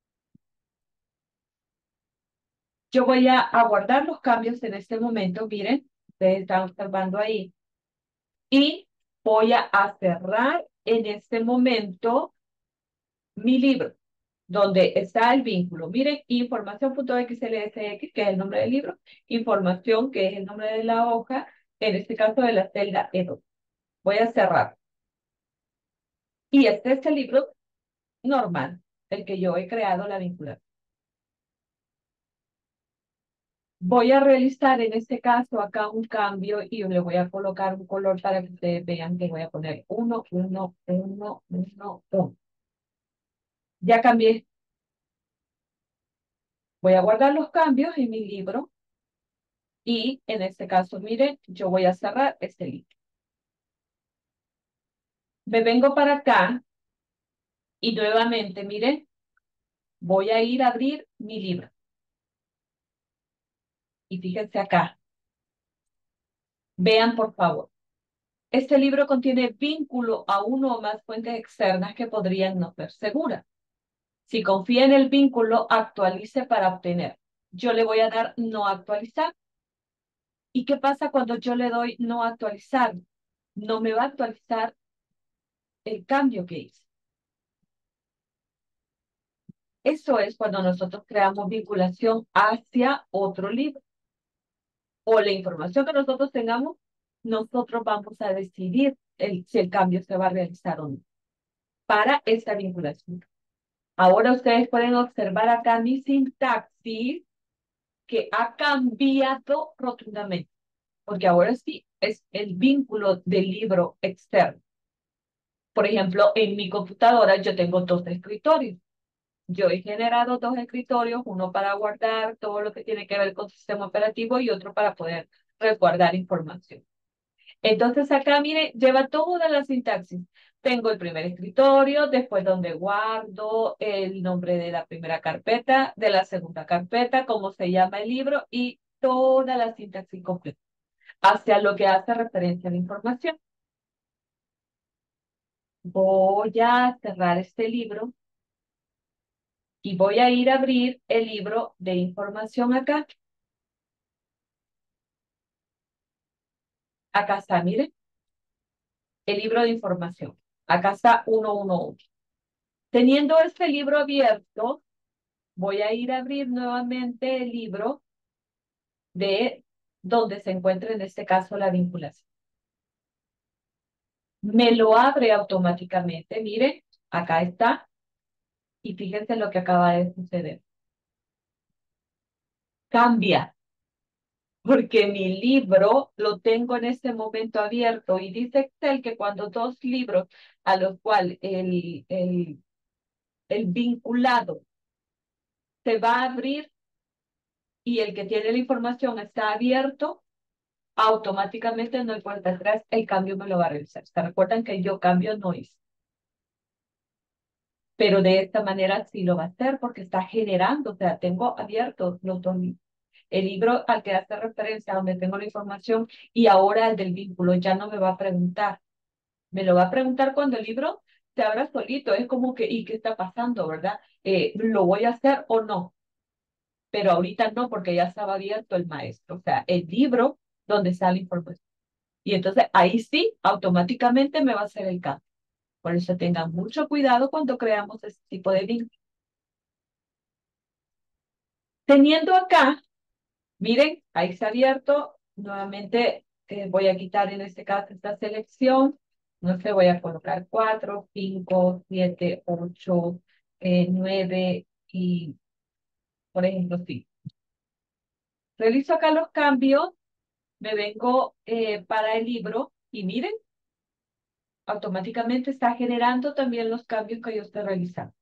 Yo voy a guardar los cambios en este momento, miren, ustedes están observando ahí, y voy a cerrar en este momento mi libro, donde está el vínculo. Miren, información.xlsx, que es el nombre del libro, información, que es el nombre de la hoja, en este caso de la celda E2. Voy a cerrar. Y este es el libro normal, el que yo he creado la vinculación. Voy a realizar en este caso acá un cambio y le voy a colocar un color para que ustedes vean que voy a poner 1, 1, 1, 1, 1. Ya cambié. Voy a guardar los cambios en mi libro y en este caso, miren, yo voy a cerrar este libro. Me vengo para acá y nuevamente, miren, voy a ir a abrir mi libro. Y fíjense acá. Vean, por favor. Este libro contiene vínculo a uno o más fuentes externas que podrían no ser seguras. Si confía en el vínculo, actualice para obtener. Yo le voy a dar no actualizar. ¿Y qué pasa cuando yo le doy no actualizar? No me va a actualizar el cambio que hice. Eso es cuando nosotros creamos vinculación hacia otro libro. O la información que nosotros tengamos, nosotros vamos a decidir si el cambio se va a realizar o no para esta vinculación. Ahora ustedes pueden observar acá mi sintaxis que ha cambiado rotundamente, porque ahora sí es el vínculo del libro externo. Por ejemplo, en mi computadora yo tengo dos escritorios. Yo he generado dos escritorios, uno para guardar todo lo que tiene que ver con sistema operativo y otro para poder resguardar información. Entonces acá, mire, lleva toda la sintaxis. Tengo el primer escritorio, después donde guardo el nombre de la primera carpeta, de la segunda carpeta, cómo se llama el libro y toda la sintaxis completa, hacia lo que hace referencia a la información. Voy a cerrar este libro y voy a ir a abrir el libro de información acá. Acá está, miren, el libro de información. Acá está 111. Teniendo este libro abierto, voy a ir a abrir nuevamente el libro de donde se encuentra en este caso la vinculación. Me lo abre automáticamente, miren, acá está. Y fíjense lo que acaba de suceder. Cambia, porque mi libro lo tengo en este momento abierto y dice Excel que cuando dos libros a los cuales el vinculado se va a abrir y el que tiene la información está abierto, automáticamente no hay vuelta atrás, el cambio me lo va a realizar. ¿Se recuerdan que yo cambio no hice? Pero de esta manera sí lo va a hacer porque está generando, o sea, tengo abiertos los dos libros. El libro al que hace referencia, donde tengo la información, y ahora el del vínculo, ya no me va a preguntar. Me lo va a preguntar cuando el libro se abra solito. Es como que, ¿y qué está pasando, verdad? ¿Lo voy a hacer o no? Pero ahorita no, porque ya estaba abierto el maestro. O sea, el libro donde sale la información. Y entonces ahí sí, automáticamente me va a hacer el cambio. Por eso tengan mucho cuidado cuando creamos este tipo de vínculos. Teniendo acá, miren, ahí está abierto. Nuevamente voy a quitar en este caso esta selección. No sé, voy a colocar 4, 5, 7, 8, 9 y, por ejemplo, sí. Realizo acá los cambios, me vengo para el libro y miren, automáticamente está generando también los cambios que yo estoy realizando.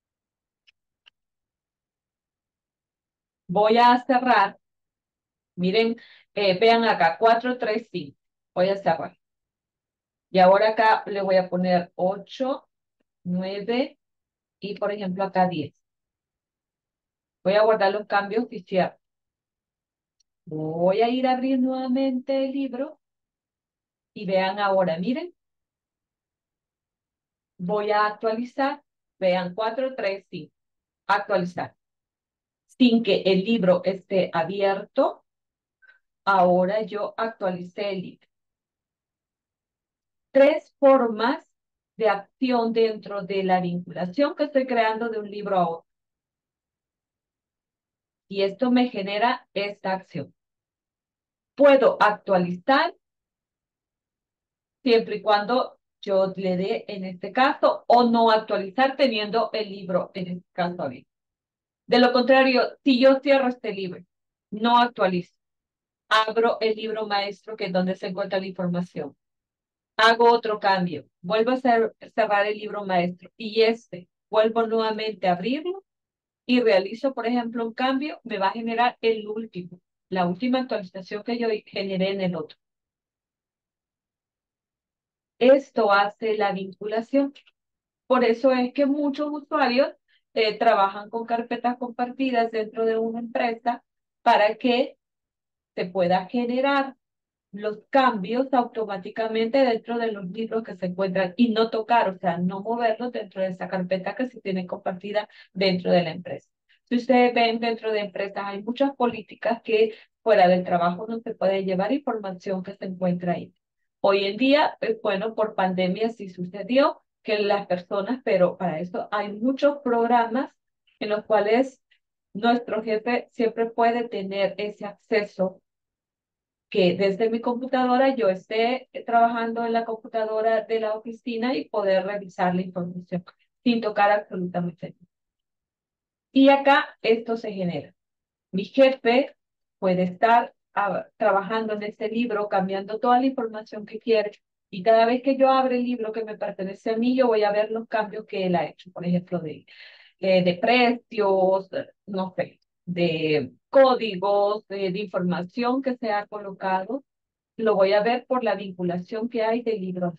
Voy a cerrar. Miren, vean acá, 4, 3, 5. Voy a cerrar. Y ahora acá le voy a poner 8, 9 y, por ejemplo, acá 10. Voy a guardar los cambios y cierro. Voy a ir a abrir nuevamente el libro y vean ahora, miren. Voy a actualizar. Vean, 4, 3, 5. Actualizar. Sin que el libro esté abierto, ahora yo actualicé el libro. 3 formas de acción dentro de la vinculación que estoy creando de un libro a otro. Y esto me genera esta acción. Puedo actualizar siempre y cuando yo le dé en este caso o no actualizar teniendo el libro en este caso abierto. De lo contrario, si yo cierro este libro, no actualizo, abro el libro maestro que es donde se encuentra la información. Hago otro cambio, vuelvo a cerrar el libro maestro y vuelvo nuevamente a abrirlo y realizo, por ejemplo, un cambio, me va a generar el último, la última actualización que yo generé en el otro. Esto hace la vinculación. Por eso es que muchos usuarios trabajan con carpetas compartidas dentro de una empresa para que se pueda generar los cambios automáticamente dentro de los libros que se encuentran y no tocar, o sea, no moverlos dentro de esa carpeta que se tiene compartida dentro de la empresa. Si ustedes ven dentro de empresas, hay muchas políticas que fuera del trabajo no se puede llevar información que se encuentra ahí. Hoy en día, bueno, por pandemia sí sucedió que las personas, pero para eso hay muchos programas en los cuales nuestro jefe siempre puede tener ese acceso que desde mi computadora yo esté trabajando en la computadora de la oficina y poder revisar la información sin tocar absolutamente nada. Y acá esto se genera. Mi jefe puede estar trabajando en este libro, cambiando toda la información que quiere. Y cada vez que yo abro el libro que me pertenece a mí, yo voy a ver los cambios que él ha hecho. Por ejemplo, de precios, no sé, de códigos, de información que se ha colocado. Lo voy a ver por la vinculación que hay de libros.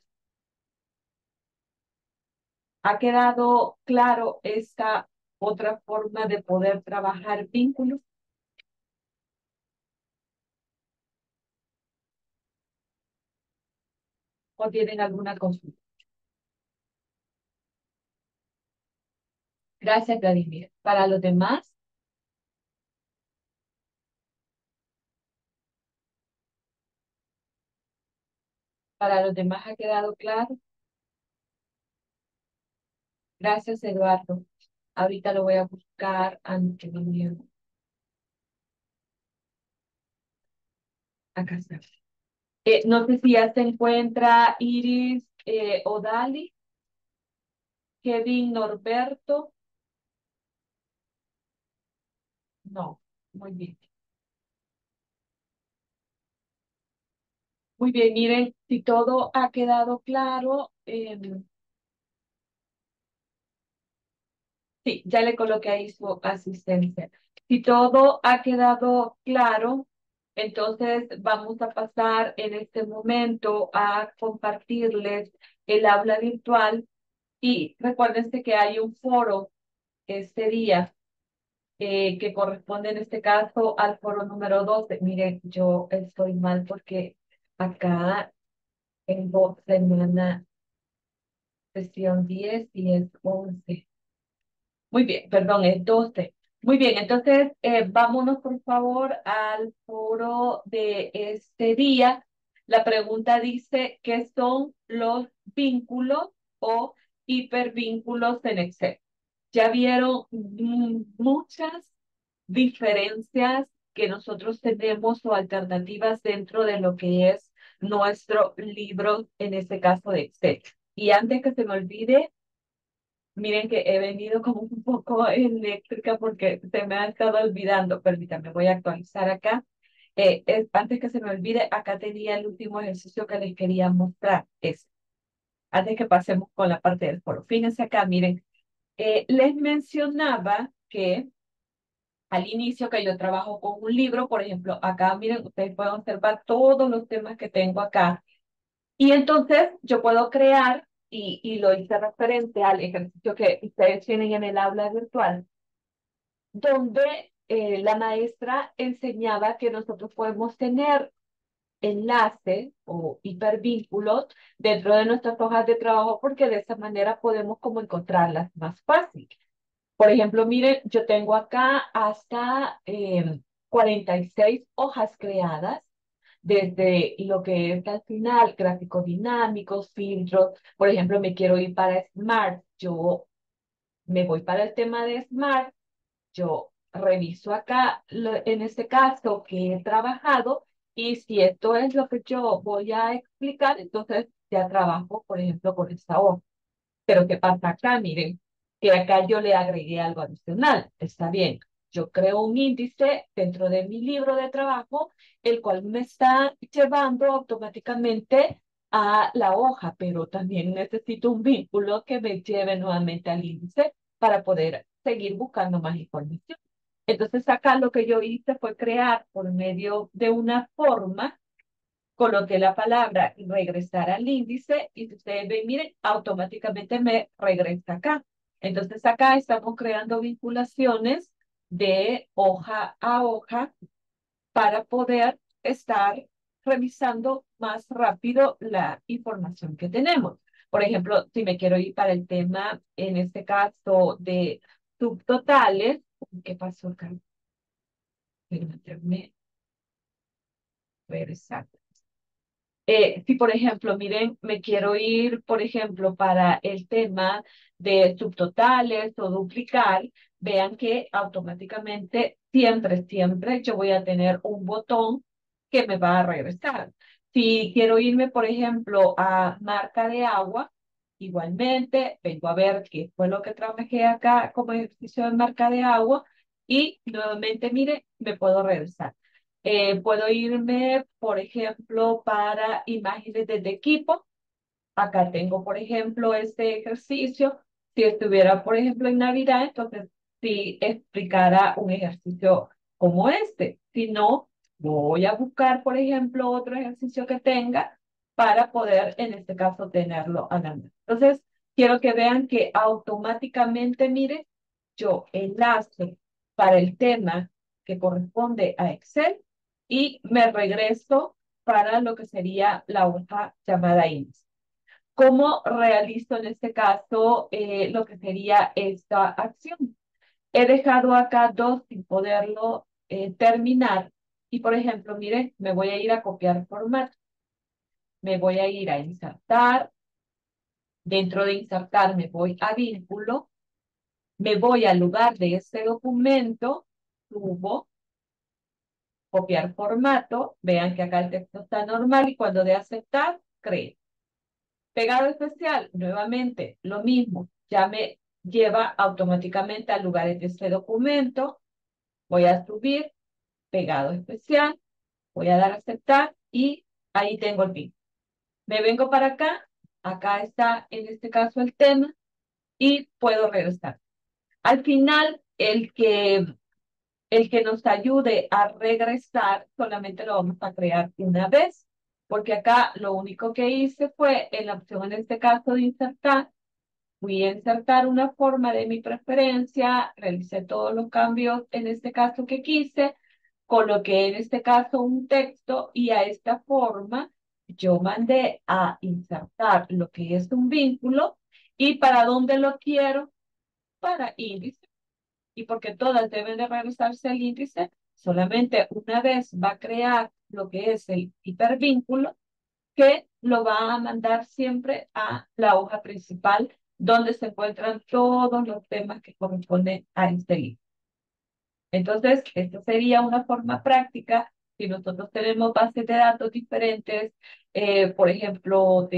¿Ha quedado claro esta otra forma de poder trabajar vínculos? ¿O tienen alguna consulta? Gracias, Vladimir. Para los demás, ¿ha quedado claro? Gracias, Eduardo. Ahorita lo voy a buscar ante mi. Acá está. No sé si ya se encuentra Iris o Dali, Kevin Norberto. No, muy bien. Muy bien, miren, si todo ha quedado claro, sí, ya le coloqué ahí su asistencia. Si todo ha quedado claro, entonces vamos a pasar en este momento a compartirles el aula virtual y recuérdense que hay un foro este día que corresponde en este caso al foro número 12. Miren, yo estoy mal porque acá tengo semana sesión 10 y es 11. Muy bien, perdón, es 12. Muy bien, entonces vámonos por favor al foro de este día. La pregunta dice, ¿qué son los vínculos o hipervínculos en Excel? Ya vieron muchas diferencias que nosotros tenemos o alternativas dentro de lo que es nuestro libro, en este caso de Excel. Y antes que se me olvide, miren que he venido como un poco eléctrica porque se me ha estado olvidando. Permítanme, voy a actualizar acá. Antes que se me olvide, acá tenía el último ejercicio que les quería mostrar. Antes que pasemos con la parte del foro. Fíjense acá, miren. Les mencionaba que al inicio que yo trabajo con un libro, por ejemplo, acá, miren, ustedes pueden observar todos los temas que tengo acá. Y entonces yo puedo crear, y lo hice referente al ejercicio que ustedes tienen en el aula virtual, donde la maestra enseñaba que nosotros podemos tener enlaces o hipervínculos dentro de nuestras hojas de trabajo porque de esa manera podemos como encontrarlas más fácil. Por ejemplo, miren, yo tengo acá hasta 46 hojas creadas desde lo que es al final, gráficos dinámicos, filtros. Por ejemplo, me quiero ir para Smart. Yo me voy para el tema de Smart. Yo reviso acá, en este caso, que he trabajado. Y si esto es lo que yo voy a explicar, entonces ya trabajo, por ejemplo, con esta hoja. Pero ¿qué pasa acá? Miren, que acá yo le agregué algo adicional. Está bien. Yo creo un índice dentro de mi libro de trabajo, el cual me está llevando automáticamente a la hoja, pero también necesito un vínculo que me lleve nuevamente al índice para poder seguir buscando más información. Entonces acá lo que yo hice fue crear por medio de una forma, coloqué la palabra regresar al índice y si ustedes ven, miren, automáticamente me regresa acá. Entonces acá estamos creando vinculaciones de hoja a hoja para poder estar revisando más rápido la información que tenemos. Por ejemplo, si me quiero ir para el tema, en este caso, de subtotales. ¿Qué pasó acá? Permítanme regresar. Si, por ejemplo, miren, me quiero ir, por ejemplo, para el tema de subtotales o duplicar, vean que automáticamente, siempre yo voy a tener un botón que me va a regresar. Si quiero irme, por ejemplo, a marca de agua, igualmente vengo a ver qué fue lo que trabajé acá como ejercicio de marca de agua y nuevamente, mire, me puedo regresar. Puedo irme, por ejemplo, para imágenes de equipo. Acá tengo, por ejemplo, este ejercicio. Si estuviera, por ejemplo, en Navidad, entonces sí explicara un ejercicio como este. Si no, voy a buscar, por ejemplo, otro ejercicio que tenga para poder, en este caso, tenerlo a la mano. Entonces, quiero que vean que automáticamente, mire, yo enlace para el tema que corresponde a Excel y me regreso para lo que sería la hoja llamada índice. ¿Cómo realizo en este caso lo que sería esta acción? He dejado acá dos sin poderlo terminar. Y por ejemplo, mire, me voy a ir a copiar formato. Me voy a ir a insertar. Dentro de insertar me voy a vínculo. Me voy al lugar de este documento. Subo. Copiar formato. Vean que acá el texto está normal y cuando de aceptar, creo. Pegado especial, nuevamente, lo mismo. Ya me lleva automáticamente al lugar de este documento. Voy a subir, pegado especial, voy a dar a aceptar y ahí tengo el pin. Me vengo para acá, acá está en este caso el tema y puedo regresar. Al final, el que nos ayude a regresar solamente lo vamos a crear una vez, porque acá lo único que hice fue en la opción en este caso de insertar. Fui a insertar una forma de mi preferencia, realicé todos los cambios en este caso que quise, coloqué en este caso un texto y a esta forma yo mandé a insertar lo que es un vínculo y para dónde lo quiero, para índice. Y porque todas deben de realizarse el índice, solamente una vez va a crear lo que es el hipervínculo que lo va a mandar siempre a la hoja principal donde se encuentran todos los temas que corresponden a este libro. Entonces, esta sería una forma práctica. Si nosotros tenemos bases de datos diferentes, por ejemplo,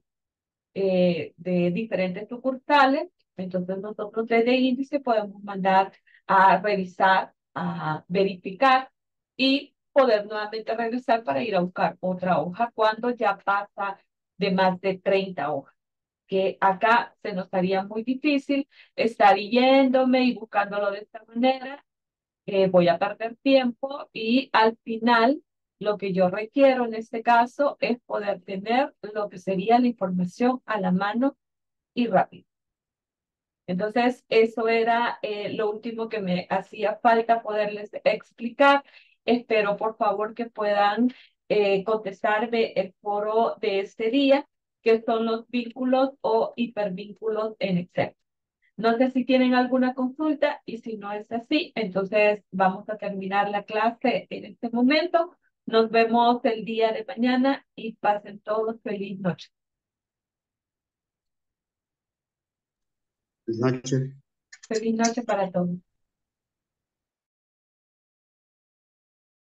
de diferentes sucursales, entonces nosotros desde índice podemos mandar a revisar, a verificar y poder nuevamente regresar para ir a buscar otra hoja cuando ya pasa de más de 30 hojas. Que acá se nos haría muy difícil estar yéndome y buscándolo de esta manera. Voy a perder tiempo y al final lo que yo requiero en este caso es poder tener lo que sería la información a la mano y rápido. Entonces, eso era lo último que me hacía falta poderles explicar. Espero, por favor, que puedan contestarme el foro de este día, que son los vínculos o hipervínculos en Excel. No sé si tienen alguna consulta y si no es así, entonces vamos a terminar la clase en este momento. Nos vemos el día de mañana y pasen todos feliz noche. Buenas noches. Feliz noche para todos.